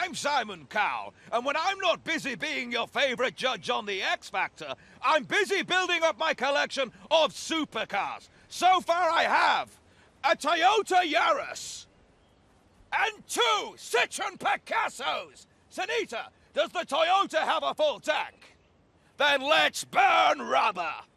I'm Simon Cowell, and when I'm not busy being your favorite judge on the X Factor, I'm busy building up my collection of supercars. So far I have a Toyota Yaris and 2 Citroen Picassos. Sanita, does the Toyota have a full tank? Then let's burn rubber!